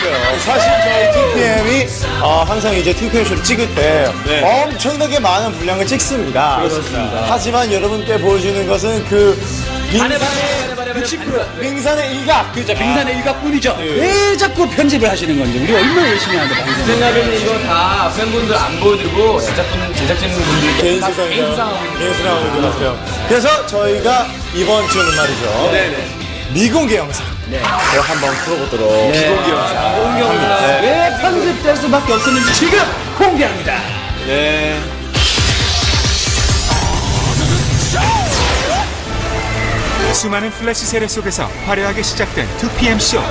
맞아요. 사실 저희 2PM이 항상 이제 2PM 쇼를 찍을 때 엄청나게 많은 분량을 찍습니다. 그렇습니다. 하지만 여러분께 보여주는 것은 그 빙산의 일각. 그렇죠. 빙산의 일각뿐이죠. 왜 자꾸 편집을 하시는 건지 우리 얼마나 열심히 하는데. 제 생각에는 이거 다 팬분들 안 보여드리고 제작진분들 개인 수상하고 있는 것 같아요. 그래서 저희가 이번 주는 말이죠. 미공개 영상. 그거 한번 풀어보도록. 미공개 영상. 왜 편집될 수밖에 없었는지 지금 공개합니다. 네. 수많은 플래시 세례 속에서 화려하게 시작된 2PM 쇼.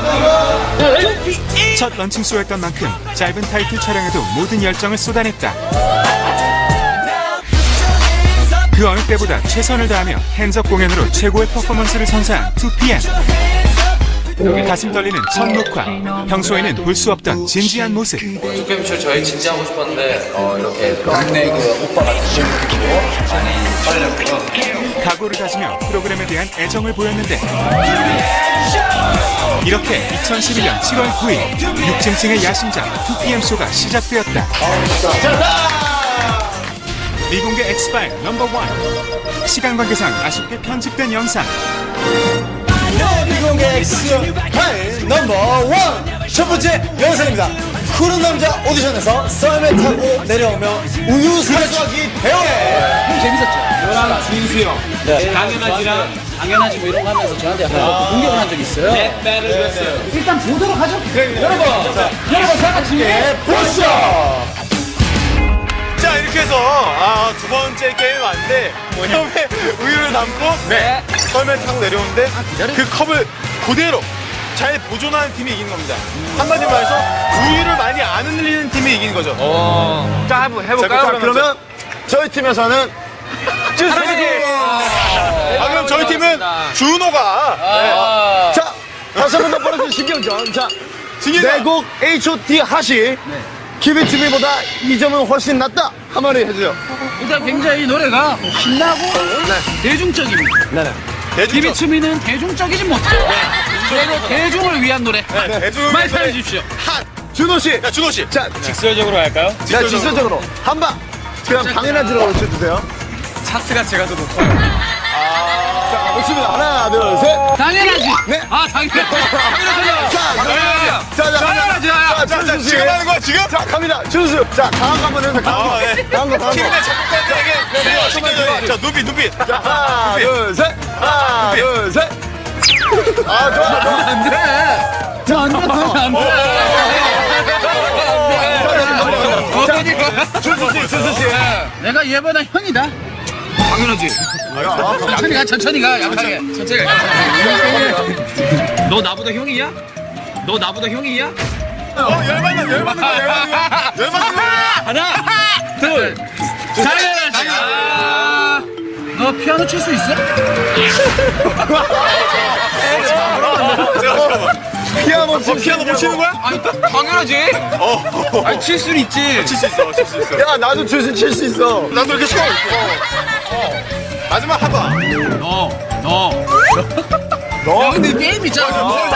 첫 런칭 쇼였던 만큼 짧은 타이틀 촬영에도 모든 열정을 쏟아냈다. 그 어느 때보다 최선을 다하며 핸즈업 공연으로 최고의 퍼포먼스를 선사한 2PM. 가슴 떨리는 첫 녹화, 평소에는 볼 수 없던 진지한 모습. 2PM 쇼 저희 진짜 하고 싶었는데 이렇게 막내 오빠가 좀 많이 떨렸고요. 각오를 다지며 프로그램에 대한 애정을 보였는데 이렇게 2011년 7월 9일 6층층의 야심작 2PM 쇼가 시작되었다. 미공개 엑스파일 넘버 1. 시간 관계상 아쉽게 편집된 영상. 미공개 엑스파일 넘버 1. 첫 번째 영상입니다. 푸른 남자 오디션에서 썰매 타고 내려오며 우유 사수하기 대회. 재밌었죠? 저랑 주인수 형. 당연하지 뭐 이런 거 하면서 저한테 약간 공격을 한 적이 있어요. 네. 일단 보도록 하죠. 여러분 다 같이 보시죠. 자, 이렇게 해서 두 번째 게임이 왔는데 처음에 우유를 담고 썰매 타고 내려오는데 그 컵을 그대로 잘 보존하는 팀이 이기는 겁니다. 한마디로 말해서 우유를 많이 안 흘리는 팀이 이기는 거죠. 자, 한번 해볼까요? 그러면 저희 팀에서는 그럼 저희 팀은 준호가 자, 다시 한 번 더 벌어진 신경전. 자, 내곡 H.O.T 하시. 키비티비보다 2점은 훨씬 낫다. 한마디 해주세요. 일단 굉장히 노래가 신나고 대중적입니다. 비비추미는 대중적이진 못해요. 그래도 대중을 위한 노래. 말씀해 주십시오. 준호 씨. 야, 준호 씨. 자, 직설적으로 할까요? 자, 직설적으로 한 방. 그냥 당연하지로 외쳐주세요. 차트가 제가 더 높아요. 자, 좋습니다. 하나, 둘, 셋. 당연하지. 네. 당연하지. 준수 씨. 지금 하는 거야, 지금? 자, 갑니다. 준수. 자, 강한 거 한번 해주세요. 강한 거. 팀 내 적극관들에게 시켜줘요. 자, 눈빛. 자, 하나, 둘, 셋. 하나, 둘, 셋. 좋아. 안 돼. 안 돼. 준수 씨. 내가 얘보다 형이다. 당연하지. 천천히 가. 약하게. 천천히 가. 너 나보다 형이야? 열받는 거야. 하나, 둘, 당연하지. 너 피아노 칠 수 있어? 피아노 못 치는 거야? 아니, 당연하지. 아니, 칠 수는 있지. 칠 수 있어. 야, 나도 칠 수 있어. 나도 이렇게 치고 마지막 한 번. 야, 근데 게임 있잖아.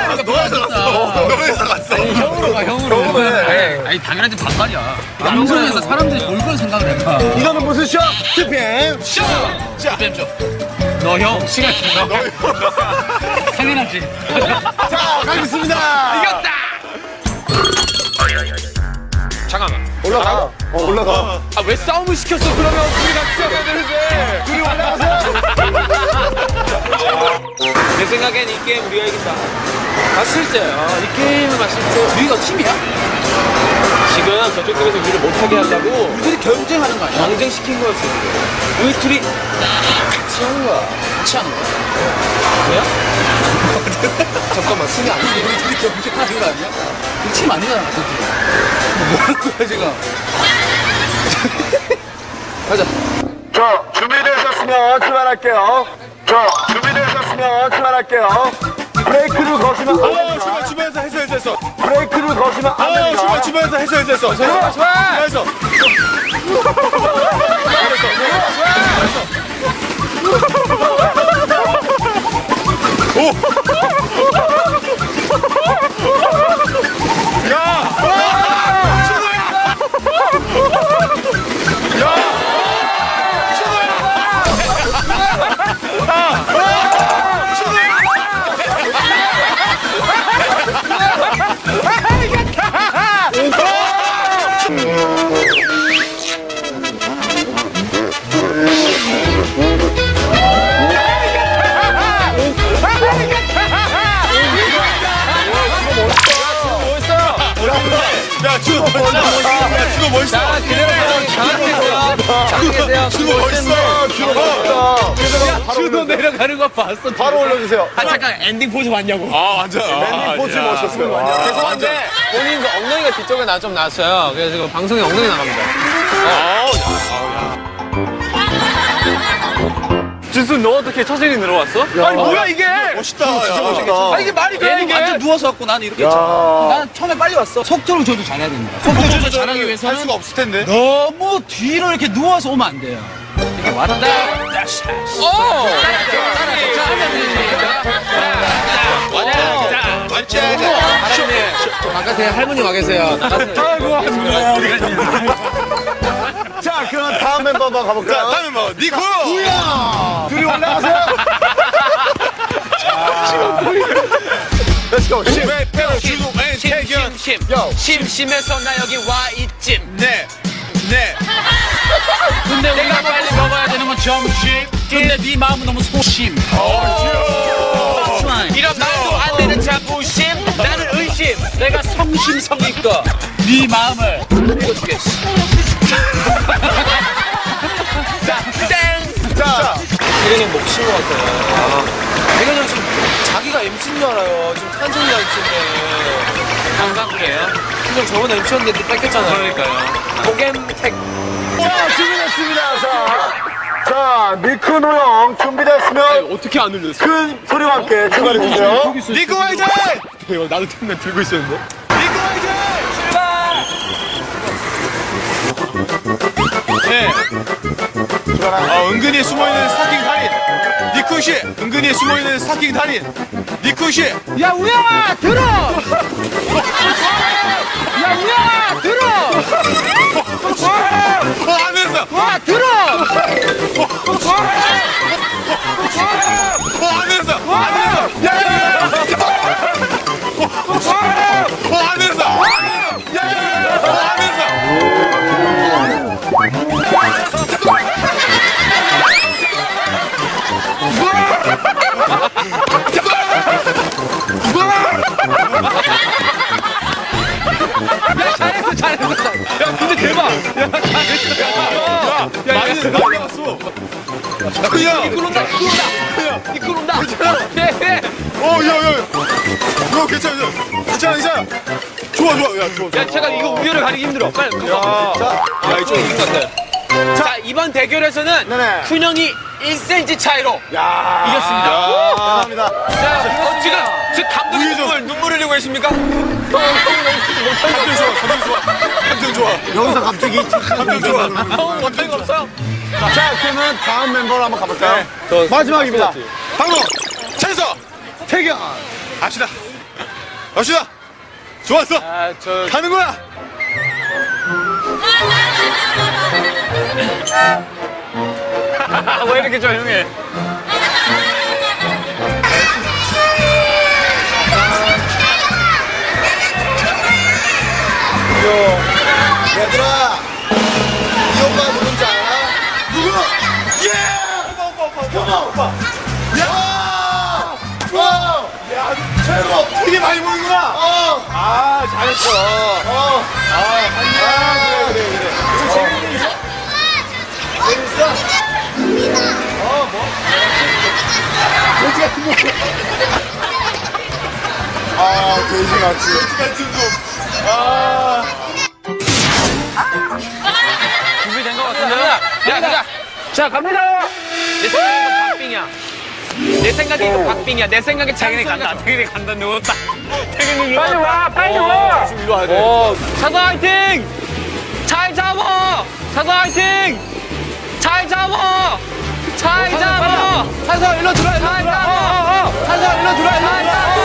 너에서 갔어. 형으로 해. 아니, 당연하지 반말이야. 방송에서 사람들이 뭘 그런 생각을 해봐. 이거는 무슨 쇼? 2PM. 쇼! 너 형, 시간 너. 당연하지. 자, 가겠습니다. 이겼다! 잠깐만. 올라가. 올라가. 왜 싸움을 시켰어? 그러면 둘이 같이 싸워야 되는데. 둘이 올라가세요. 내 생각엔 이 게임 우리가 이긴다. 봤을 때, 이 게임을 봤을 때 우리가 팀이야? 지금 저쪽 팀에서 우리를 못하게 하려고 우리 경쟁하는 거 아니야? 경쟁시킨 거였어. 우리 둘이 같이 하는 거야. 같이 하는 거야? 뭐야? 잠깐만, 팀이 아니지. 우리 둘이 경쟁하는 거 아니야? 우리 팀 아니잖아, 같은 팀. 뭐 하는 거야, 지금? 가자. 준비되셨으면 출발할게요. 브레이크를 거시면 안 됩니다. 주변에서 했어. 브레이크를 거시면 안 됩니다. 주변에서 했어. 좋아! 야, 야, 준호 멋있다. 야, 준호 멋있어. 자, 그대로 장악해 계세요. 준호 멋있어. 준호 멋있다. 준호 내려가는 거 봤어. 바로 올려주세요. 아, 잠깐, 엔딩 포즈 봤냐고. 아, 완전. 랜딩 포즈 멋있었어요. 죄송한데, 본인 그 엉덩이가 뒤쪽에 좀 나왔어요. 그래서 지금 방송에 엉덩이 나갑니다. 준수, 너 어떻게 처진이 들어왔어? 아니, 뭐야, 이게? 멋있다. 진짜 야. 멋있다. 아, 이게 말이 돼, 이게? 완전 누워서 왔고, 나는 이렇게 했잖아. 난 처음에 빨리 왔어. 속도를 줘도 잘해야 됩니다. 속도 조절 잘하기 할 위해서는 수가 없을 텐데. 너무 뒤로 이렇게 누워서 오면 안 돼요. 이렇게 왔다. 오! 바깥에 할머니 와 계세요. 자, 그럼 다음 멤버 한번 자, 가볼까요? 다음에 뭐, 니코! 둘이 올라가세요. Let's go. 배우, 준호, 태견. 심심해서 나 여기 와 있찜. 네. 근데 우리가 빨리 먹어야 되는 건 점심. 근데 네 마음은 너무 소심. 이런 말도 안 되는 자부심. 나는 의심. 내가 성심성의껏 네 마음을 읽어주겠어. 자, 태균이 목 쉰 것 같아요. 태균이 형 지금 자기가 MC인 줄 알아요. 지금 탄성이 MC인데. 항상 그래요. 그냥 저번에 MC였는데 뺏겼잖아요. 그러니까요. 고겜택. 자, 준비됐습니다. 자, 니크노 형 준비됐으면 어떻게 안 울렸어? 큰 소리와 함께 출발해주세요. 니코 화이팅! 대박, 나도 텐데 들고 있었는데. 니코 화이팅! 네. 은근히 숨어있는 스타킹 달인. 니코 씨, 은근히 숨어있는 스타킹 달인. 니코 씨. 야, 우영아, 들어! 야, 우영아, 들어! 하면서. 와, 들어! 하면서. 잘했어. 야, 근데 대박. 야, 잘했어. 많이 나왔어. 그냥. 이끌온다. 네. 야. 이거 괜찮아. 좋아. 야, 제가 이거 우열을 가리기 힘들어. 빨리. 야, 이쪽에 이긴 것 같아. 자, 이번 대결에서는 네네. 쿤형이 1cm 차이로 야, 이겼습니다. 감사합니다. 자, 지금 감독이 눈물 흘리고 계십니까? 감정 좋아. 여기서 갑자기 감정 좋아. 감독이 없어요? 자, 그러면 다음 멤버로 한번 가볼까요? 마지막입니다. 방금 찬서 태경. 갑시다. 좋았어. 가는 거야. 왜 이렇게 조용해? 얘들아, 이 오빠 누군지 알아? 누구? 오빠. 야, 최고. 되게 많이 보는구나. 잘했어. 그래. 재밌어? 돼지 같은 거. 돼지 같은 준비된 것 같은데요? 야, 가자. 자, 갑니다. 내 생각엔 박빙이야. 내 생각에 이거 박빙이야. 내 생각에 태균이 간다. 태균이 간다. 누웠다. 태균이 일로 와. 빨리 와. 지금 일로 와야 돼. 차서 화이팅! 잘 잡아! 차서 화이팅! 잘 잡아! 잘 잡아! 차서 일로 들어와. 잘 잡아! 차서 일로 들어와. 잘 잡아!